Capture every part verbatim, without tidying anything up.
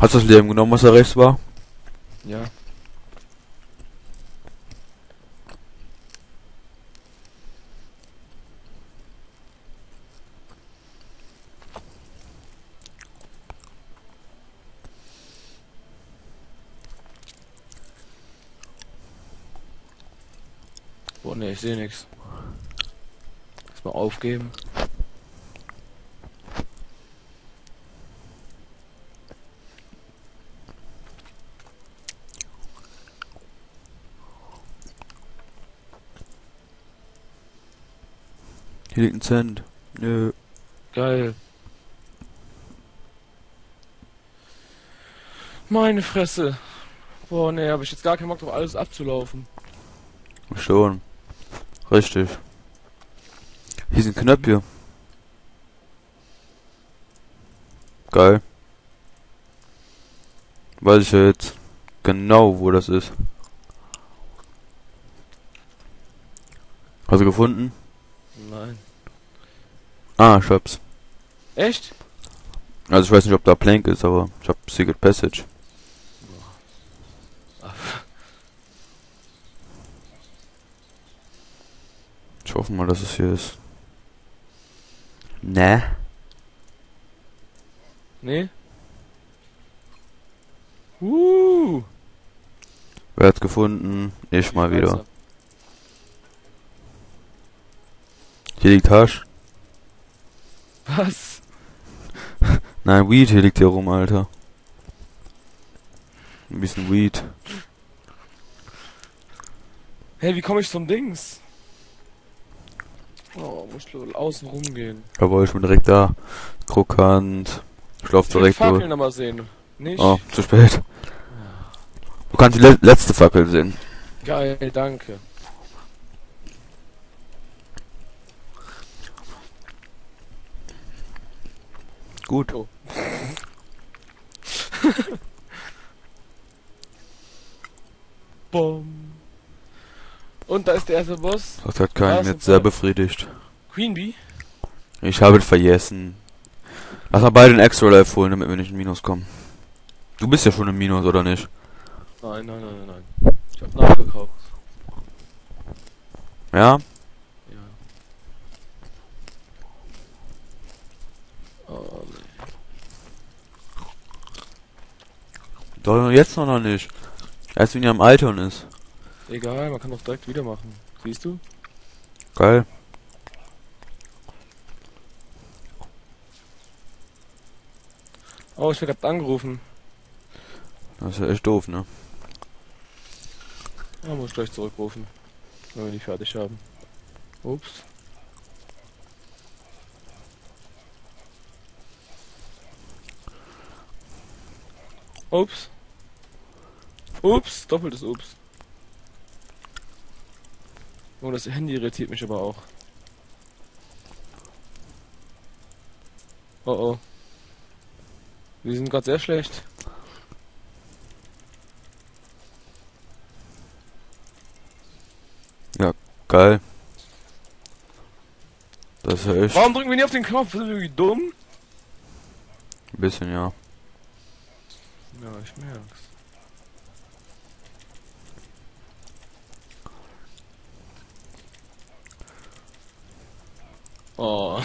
Hast du das Leben genommen, was da rechts war? Ja. Boah, ne, ich sehe nichts. Erstmal aufgeben. Hier liegt ein Cent. Nö. Geil. Meine Fresse. Boah, ne, habe ich jetzt gar keinen Bock drauf, alles abzulaufen. Schon. Richtig. Hier sind Knöpfe. Geil. Weiß ich ja jetzt genau, wo das ist. Hast du gefunden? Nein. Ah, ich hab's. Echt? Also ich weiß nicht, ob da Plank ist, aber ich hab Secret Passage. Ich hoffe mal, dass es hier ist. Ne? Nee? Uh. Wer hat's gefunden? Ich mal wieder. Scheiße. Hier liegt Hasch. Was? Nein, Weed, hier liegt hier rum, Alter. Ein bisschen Weed. Hey, wie komme ich zum Dings? Oh, muss ich wohl außen rumgehen. Aber ich bin direkt da. Krokant. Ich lauf Ich will direkt durch. Fackeln noch mal sehen. Nicht? Oh, zu spät. Du kannst die le letzte Fackel sehen. Geil, danke. Gut. Oh. Bom. Und da ist der erste Boss. Das hat Da keinen ist jetzt ein sehr Fall. befriedigt. Queen Bee? Ich habe es vergessen. Lass mal beide den Extra Life holen, damit wir nicht in Minus kommen. Du bist ja schon im Minus, oder nicht? Nein, nein, nein, nein, nein. Ich hab nachgekauft. Ja? Ja. Oh, nee. Doch jetzt noch nicht. Erst wenn ihr am Altern ist. Egal, man kann doch direkt wieder machen. Siehst du? Geil. Oh, ich werde gerade angerufen. Das ist ja echt doof, ne? Ja, muss ich gleich zurückrufen. Wenn wir die fertig haben. Ups. Ups. Ups, doppeltes Ups. Oh, das Handy irritiert mich aber auch. Oh oh. Wir sind gerade sehr schlecht. Ja, geil. Das ist ja echt Warum drücken wir nie auf den Knopf? Sind wir irgendwie dumm? ein bisschen, ja. Ja, ich merk's. Oh.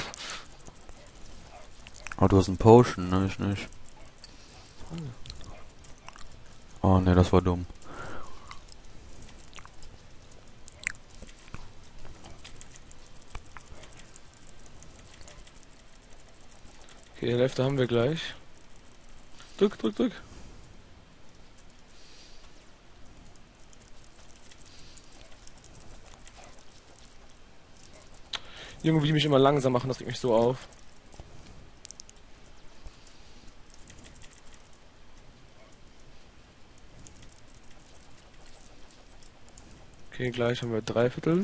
Aber du hast einen Potion, ne? Ich nicht. Oh ne, das war dumm. Okay, die Hälfte haben wir gleich. Drück, drück, drück. Junge, wie die mich immer langsam machen, das regt mich so auf. Okay, gleich haben wir drei Viertel.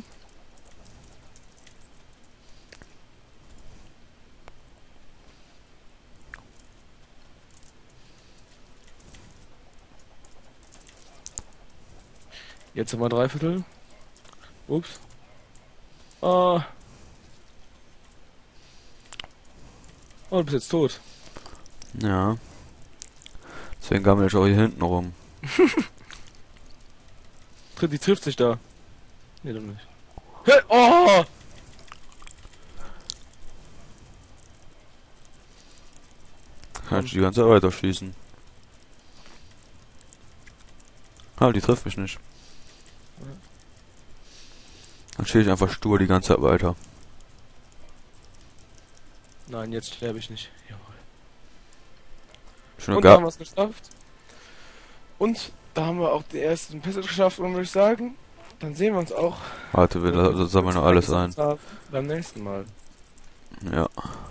Jetzt haben wir drei Viertel. Ups. Ah. Oh, du bist jetzt tot. Ja. Deswegen gammel ich auch hier hinten rum. Die trifft sich da. Nee, doch nicht. Hey, oh! Kann ich die ganze Zeit weiter schießen. Ah, die trifft mich nicht. Dann stehe ich einfach stur die ganze Zeit weiter. Nein, jetzt sterbe ich nicht. Jawohl. Schon Und da haben gar. wir es geschafft. Und da haben wir auch die ersten Pässe geschafft, und würde ich sagen, dann sehen wir uns auch. Warte, wir la- sammeln noch alles ein. Beim nächsten Mal. Ja.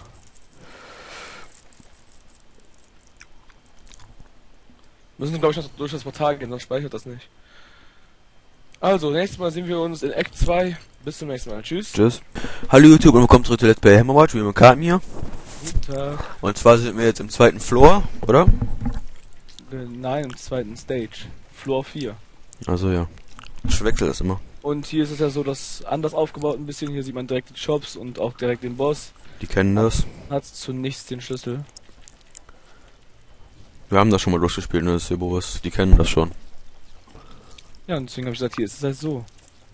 Müssen glaube ich noch durch das Portal gehen, sonst speichert das nicht. Also, nächstes Mal sehen wir uns in Act zwei. Bis zum nächsten Mal. Tschüss. Tschüss. Hallo YouTube und willkommen zurück zu Let's Play Hammerwatch, wie mit Karten hier. Guten Tag. Und zwar sind wir jetzt im zweiten Floor, oder? Äh, Nein, im zweiten Stage. Floor vier. Also ja. Ich wechsle das immer. Und hier ist es ja so, dass anders aufgebaut ein bisschen. Hier sieht man direkt die Shops und auch direkt den Boss. Die kennen das. Hat zu nichts den Schlüssel. Wir haben das schon mal durchgespielt, ne? Das ist hier bewusst. Die kennen das schon. Ja, und deswegen habe ich gesagt, hier ist es halt so.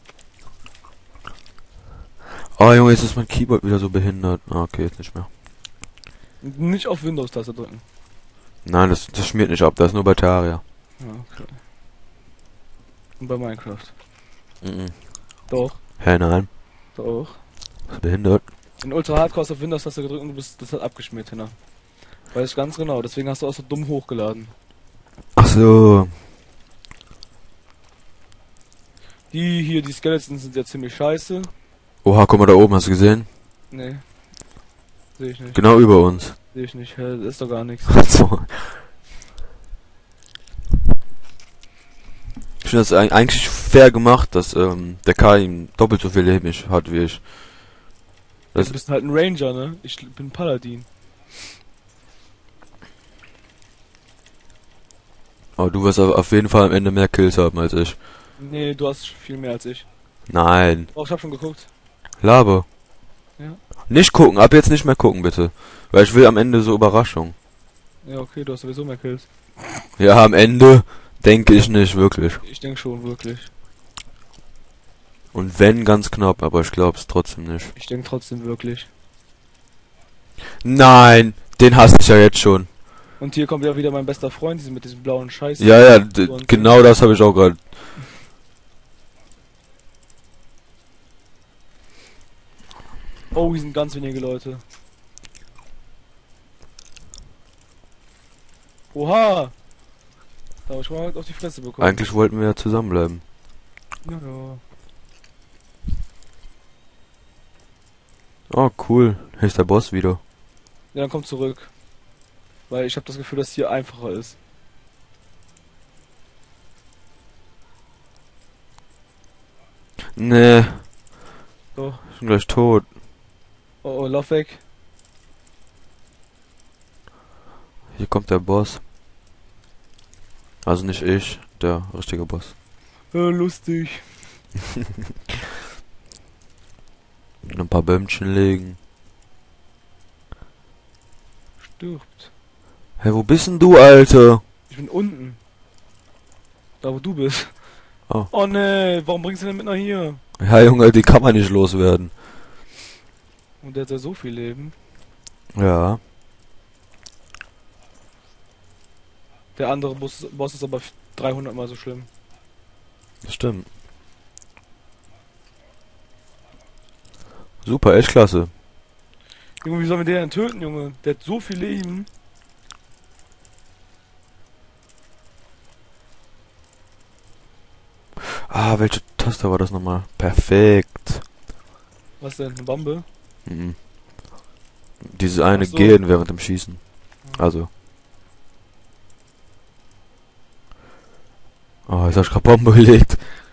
Oh Junge, jetzt ist mein Keyboard wieder so behindert. Ah, okay, jetzt nicht mehr. Nicht auf Windows-Taste drücken. Nein, das, das schmiert nicht ab, das ist nur bei Terraria. Ja, okay. Und bei Minecraft. Mhm. Doch, Hä, nein. doch. Das ist behindert. In Ultra Hardcore hast du auf Windows-Taste gedrückt und du bist, das hat abgeschmiert, Hinner. Weiß ich ganz genau, deswegen hast du auch so dumm hochgeladen. Ach so. Die hier, die Skeletons sind ja ziemlich scheiße. Oha, guck mal da oben, hast du gesehen? Nee. Sehe ich nicht. Genau über uns. Sehe ich nicht. Hä, das ist doch gar nichts. Also. Ich finde das eig- eigentlich fair gemacht, dass ähm, der Kai ihm doppelt so viel Leben ich- hat wie ich. Das Du bist halt ein Ranger, ne? Ich bin Paladin. Aber du wirst auf auf jeden Fall am Ende mehr Kills haben als ich. Nee, du hast viel mehr als ich. Nein. Oh, ich hab schon geguckt. Labe. Ja. Nicht gucken, ab jetzt nicht mehr gucken, bitte. Weil ich will am Ende so Überraschung. Ja, okay, du hast sowieso mehr Kills. Ja, am Ende denke ich nicht wirklich. Ich denke schon, wirklich. Und wenn, ganz knapp, aber ich glaube es trotzdem nicht. Ich denke trotzdem wirklich. Nein, den hasse ich ja jetzt schon. Und hier kommt ja wieder mein bester Freund, diese mit diesem blauen Scheiß. Ja, ja, d- Und- genau das habe ich auch gerade. Oh, hier sind ganz wenige Leute. Oha! Da hab ich mal auf die Fresse bekommen. Eigentlich wollten wir ja zusammenbleiben. Ja, ja. Oh, cool. Hier ist der Boss wieder. Ja, dann komm zurück. Weil ich habe das Gefühl, dass hier einfacher ist. Nee, Doch. ich bin gleich tot. Oh, oh, lauf weg. Hier kommt der Boss. Also nicht ich, der richtige Boss. Ja, lustig. Und ein paar Bäumchen legen. Stirbt. Hey, wo bist denn du, Alter? Ich bin unten. Da, wo du bist. Oh. Oh ne, warum bringst du den mit nach hier? Ja, Junge, die kann man nicht loswerden. Und der hat ja so viel Leben. Ja. Der andere Boss, Boss ist aber dreihundert mal so schlimm. Das stimmt. Super, echt klasse. Junge, wie sollen wir den denn töten, Junge? Der hat so viel Leben. Ah, welche Taste war das nochmal? Perfekt. Was denn? Eine Bombe? Mhm. Dieses eine Ach so. Gehen während dem Schießen. Also. Oh, jetzt hab ich grad Bombe gelegt.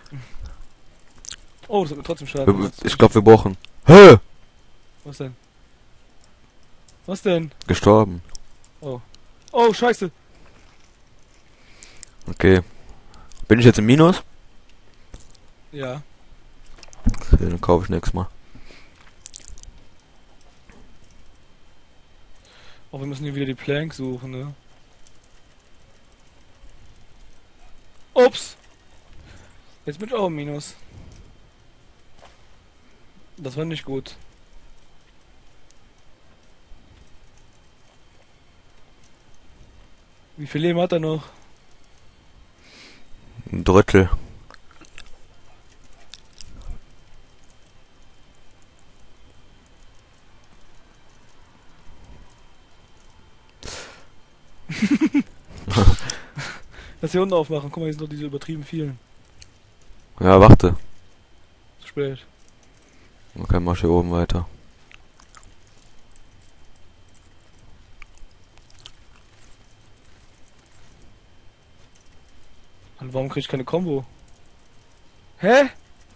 Oh, das hat mir trotzdem Schaden gemacht. Ich glaube, wir brauchen. Hä? Was denn? Was denn? Gestorben. Oh. Oh, scheiße. Okay. Bin ich jetzt im Minus? Ja. Okay, dann kaufe ich nächstes Mal. Oh, wir müssen hier wieder die Plank suchen, ne? Ups! Jetzt bin ich auch im Minus. Das war nicht gut. Wie viel Leben hat er noch? Ein Drittel. Lass hier unten aufmachen. Guck mal, hier sind doch diese übertrieben vielen. Ja, warte. Zu spät. Okay, mach hier oben weiter. Und warum krieg ich keine Combo? Hä?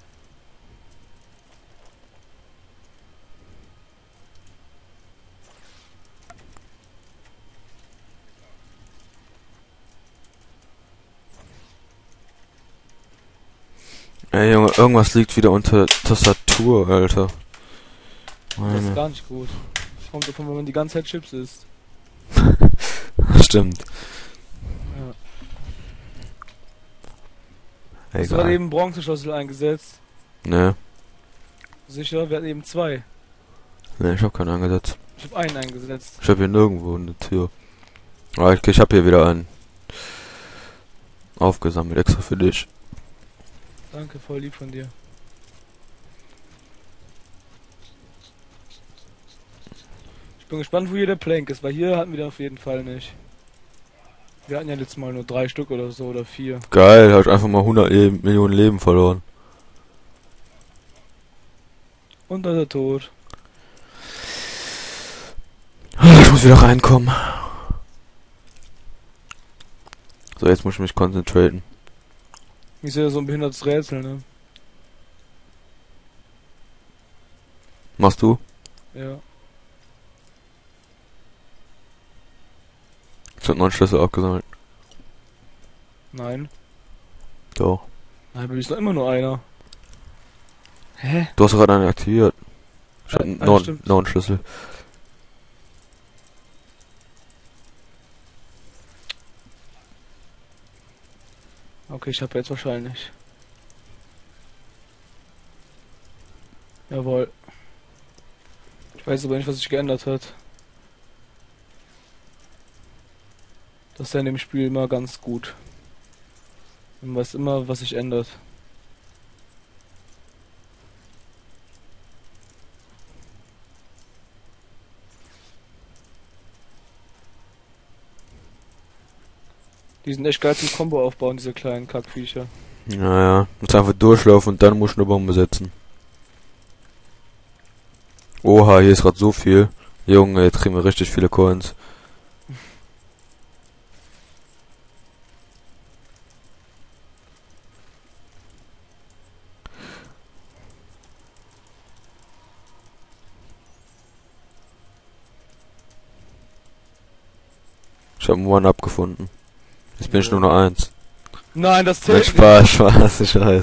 Ey Junge, irgendwas liegt wieder unter Tastatur, Alter. Das ist Meine. gar nicht gut. Kommt davon, wenn man die ganze Zeit Chips isst. Stimmt. Ja. Hast du gerade Egal. eben Bronzeschlüssel eingesetzt? Ne, Sicher, wir hatten eben zwei. ne, ich hab keinen angesetzt. Ich habe einen eingesetzt. Ich hab hier nirgendwo eine Tür. Ah, ich, ich hab hier wieder einen aufgesammelt, extra für dich. Danke, voll lieb von dir. Ich bin gespannt, wo hier der Plank ist, weil hier hatten wir den auf jeden Fall nicht. Wir hatten ja letztes Mal nur drei Stück oder so, oder vier. Geil, hab ich einfach mal hundert Leben, Millionen Leben verloren. Und da ist er tot. Ich muss wieder reinkommen. So, jetzt muss ich mich konzentrieren. Ist ja so ein behindertes Rätsel, ne? Machst du? Ja. Ich hab neun Schlüssel abgesammelt. Nein. Doch. Nein, aber ist noch immer nur einer. Hä? Du hast gerade einen aktiviert. Ich hab Ja, ja, neun, stimmt. neun Schlüssel. Okay, ich habe jetzt wahrscheinlich. Jawohl. Ich weiß aber nicht, was sich geändert hat. Das ist ja in dem Spiel immer ganz gut. Man weiß immer, was sich ändert. Die sind echt geil zum Combo aufbauen, diese kleinen Kackviecher. Naja, jetzt einfach durchlaufen und dann muss ich eine Bombe setzen. Oha, hier ist gerade so viel. Junge, jetzt kriegen wir richtig viele Coins. Ich habe einen One-Up gefunden. Jetzt bin ich nur noch eins. Nein, das Nein, zählt Spaß, Spaß, ich weiß.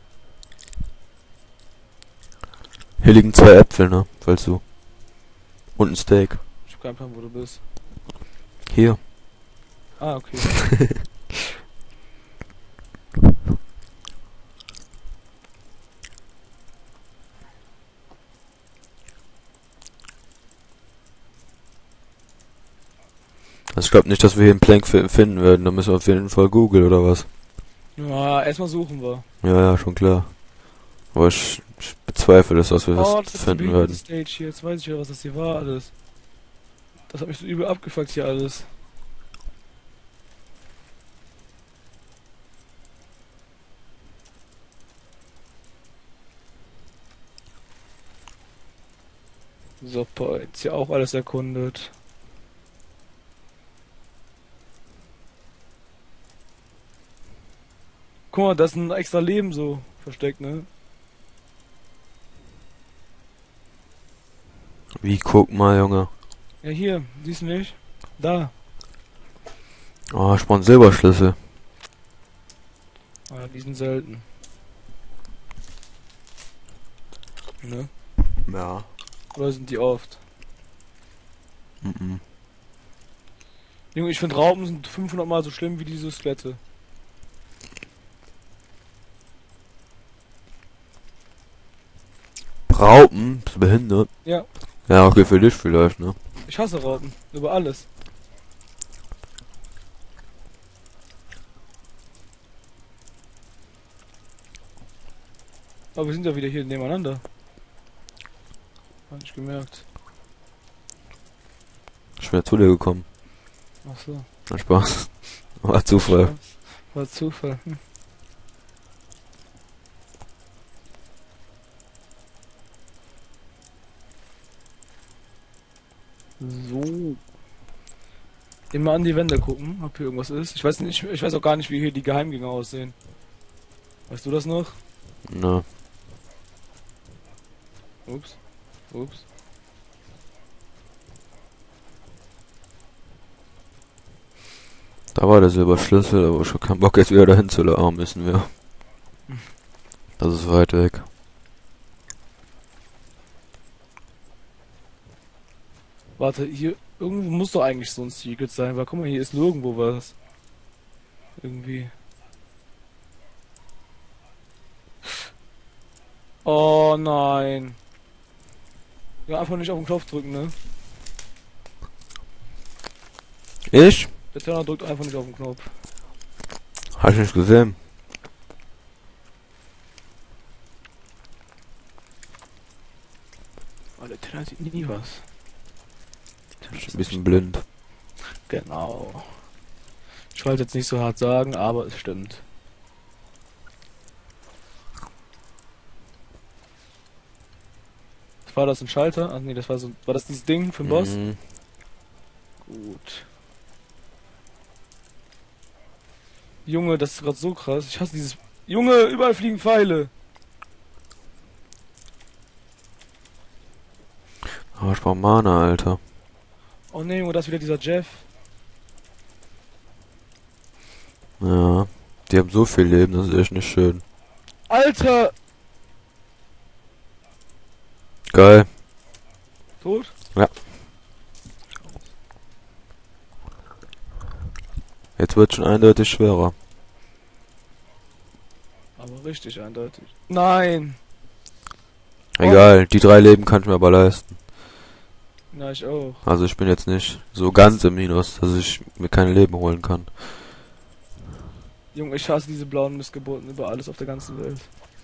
Hier liegen zwei Äpfel, ne? Falls du. Und ein Steak. nicht. Ich hab keinen Plan, wo du bist. Hier. Ah, okay. Also ich glaube nicht, dass wir hier einen Plank fi- finden werden. Da müssen wir auf jeden Fall googeln oder was. Ja, erstmal suchen wir. Ja, ja, schon klar. Aber ich, ich bezweifle, dass wir Oh, was das ist die finden behinderte werden. Stage hier. Jetzt weiß ich ja, was das hier war alles. Das hat mich so übel abgefuckt hier alles. Super, jetzt hier auch alles erkundet. Guck mal, da ist ein extra Leben so versteckt, ne? Wie, guck mal, Junge. Ja, hier, siehst du nicht? Da. Oh, ich brauch einen Silberschlüssel. Ah, die sind selten. Ne? Ja. Oder sind die oft? Mhm. Junge, ich finde Raupen sind fünfhundert Mal so schlimm wie diese Skelette. Raupen? Bist du behindert? Ja, Ja, okay, für dich vielleicht, ne? ich hasse Raupen. Über alles. Aber wir sind ja wieder hier nebeneinander. Hab ich gemerkt. Ich bin ja zu dir gekommen. Ach so. Na Spaß. War Zufall. War Zufall. Hm. So. Immer an die Wände gucken, ob hier irgendwas ist. Ich weiß nicht, ich weiß auch gar nicht, wie hier die Geheimgänge aussehen. Weißt du das noch? Na, Ups. Ups. da war der Silberschlüssel, aber ich hab keinen Bock jetzt wieder dahin zu laufen, müssen wir. Das ist weit weg. Warte, hier irgendwo muss doch eigentlich so ein Secret sein, weil guck mal, hier ist nirgendwo was. Irgendwie. Oh nein. Ja, einfach nicht auf den Knopf drücken, ne? Ich? Der Turner drückt einfach nicht auf den Knopf. Hab ich nicht gesehen. Oh, der Turner sieht nie was. Ich bin ein bisschen blind. Genau. Ich wollte jetzt nicht so hart sagen, aber es stimmt. War das ein Schalter? Ach nee, das war so. War das dieses Ding für den Boss? Mhm. Gut. Junge, das ist gerade so krass. Ich hasse dieses. Junge, überall fliegen Pfeile. Aber ich brauch Mana, Alter. Oh nee, Junge, das ist wieder dieser Jeff. Ja. Die haben so viel Leben, das ist echt nicht schön. Alter! Geil. Tot? Ja. Jetzt wird schon eindeutig schwerer. Aber richtig eindeutig. Nein! Egal, die drei Leben kann ich mir aber leisten. Na, ich auch. Also ich bin jetzt nicht so ganz im Minus, dass ich mir keine Leben holen kann. Junge, ich hasse diese blauen Missgeburten über alles auf der ganzen Welt.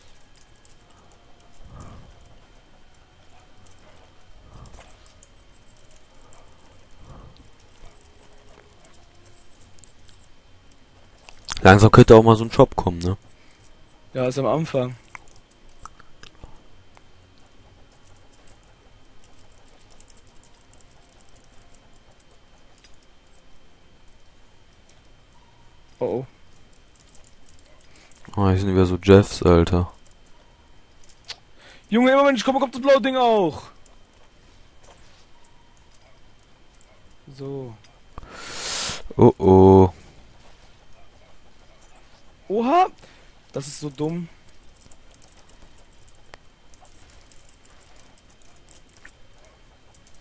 Langsam könnte auch mal so ein Job kommen, ne? Ja, ist am Anfang. Oh oh. Oh, hier sind wieder so Jeffs, Alter. Junge, immer wenn ich komme, kommt das blaue Ding auch. So. Oh oh. Oha! Das ist so dumm.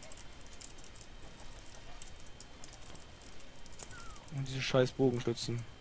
Und diese scheiß Bogenstützen.